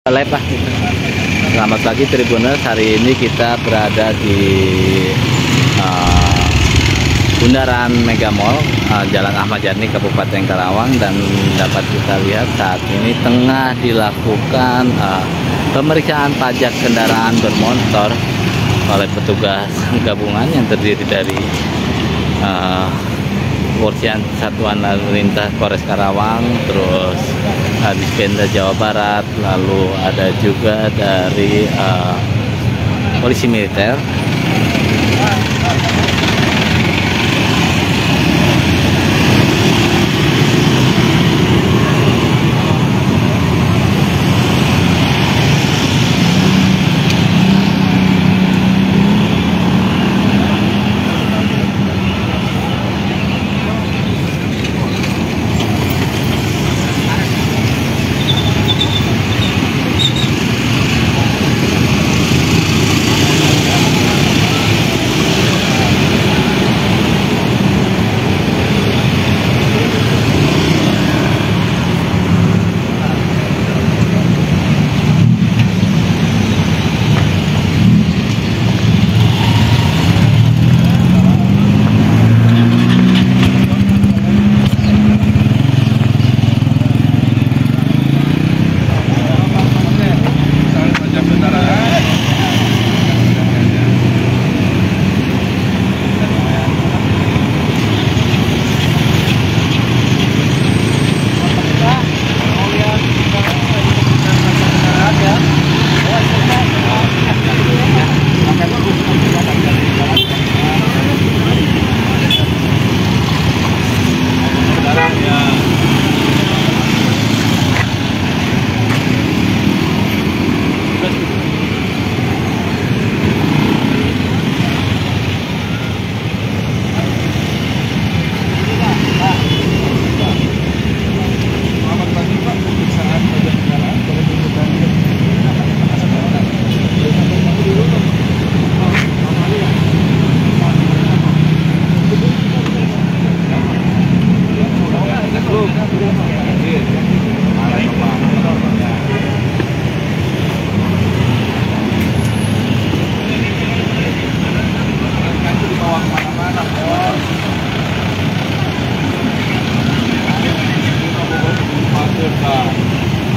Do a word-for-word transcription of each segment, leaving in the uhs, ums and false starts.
Live lah. Selamat pagi Tribuners, hari ini kita berada di uh, bundaran Mega Mall, uh, Jalan Ahmad Yani, Kabupaten Karawang, dan dapat kita lihat saat ini tengah dilakukan uh, pemeriksaan pajak kendaraan bermotor oleh petugas gabungan yang terdiri dari uh, Polisian Satuan Lalu Lintas Polres Karawang, terus uh, Dispenda Jawa Barat, lalu ada juga dari uh, polisi militer.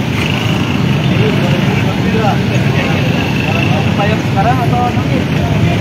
Bayar sekarang atau nanti?